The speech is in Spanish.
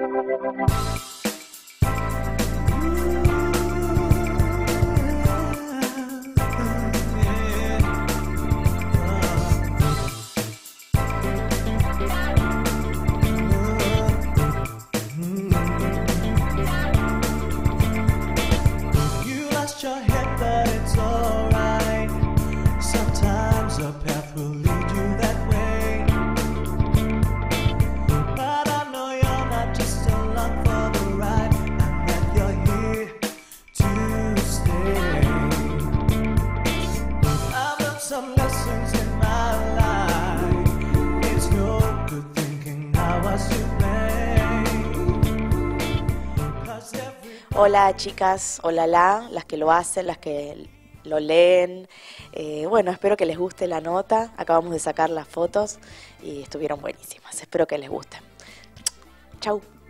Hola chicas, hola las que lo hacen, las que lo leen. Bueno, espero que les guste la nota. Acabamos de sacar las fotos y estuvieron buenísimas. Espero que les guste. Chau.